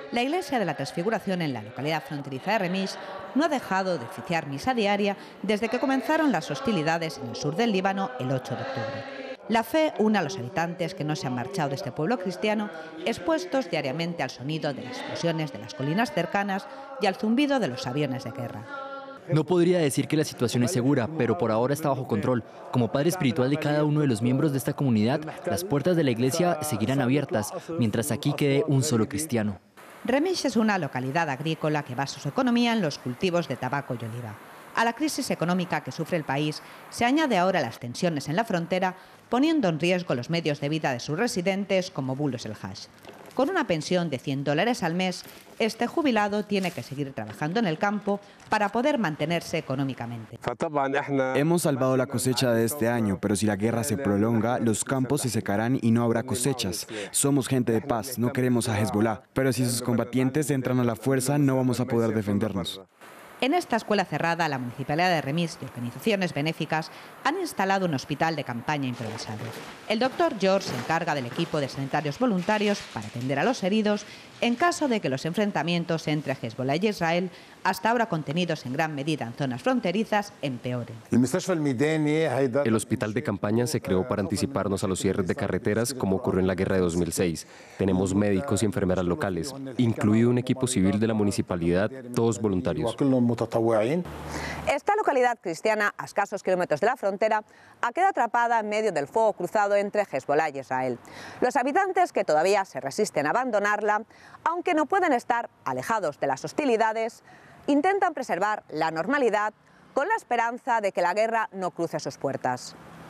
La iglesia de la Transfiguración en la localidad fronteriza de Remis no ha dejado de oficiar misa diaria desde que comenzaron las hostilidades en el sur del Líbano el 8 de octubre. La fe une a los habitantes que no se han marchado de este pueblo cristiano, expuestos diariamente al sonido de las explosiones de las colinas cercanas y al zumbido de los aviones de guerra. No podría decir que la situación es segura, pero por ahora está bajo control. Como padre espiritual de cada uno de los miembros de esta comunidad, las puertas de la iglesia seguirán abiertas, mientras aquí quede un solo cristiano. Remis es una localidad agrícola que basa su economía en los cultivos de tabaco y oliva. A la crisis económica que sufre el país se añade ahora las tensiones en la frontera, poniendo en riesgo los medios de vida de sus residentes como Bulos El Haj. Con una pensión de $100 al mes, este jubilado tiene que seguir trabajando en el campo para poder mantenerse económicamente. Hemos salvado la cosecha de este año, pero si la guerra se prolonga, los campos se secarán y no habrá cosechas. Somos gente de paz, no queremos a Hezbollah, pero si sus combatientes entran a la fuerza, no vamos a poder defendernos. En esta escuela cerrada, la Municipalidad de Remis y organizaciones benéficas han instalado un hospital de campaña improvisado. El doctor George se encarga del equipo de sanitarios voluntarios para atender a los heridos en caso de que los enfrentamientos entre Hezbollah y Israel, hasta ahora contenidos en gran medida en zonas fronterizas, empeoren. El hospital de campaña se creó para anticiparnos a los cierres de carreteras como ocurrió en la guerra de 2006. Tenemos médicos y enfermeras locales, incluido un equipo civil de la municipalidad, todos voluntarios. Esta localidad cristiana, a escasos kilómetros de la frontera, ha quedado atrapada en medio del fuego cruzado entre Hezbollah y Israel. Los habitantes, que todavía se resisten a abandonarla, aunque no pueden estar alejados de las hostilidades, intentan preservar la normalidad con la esperanza de que la guerra no cruce sus puertas.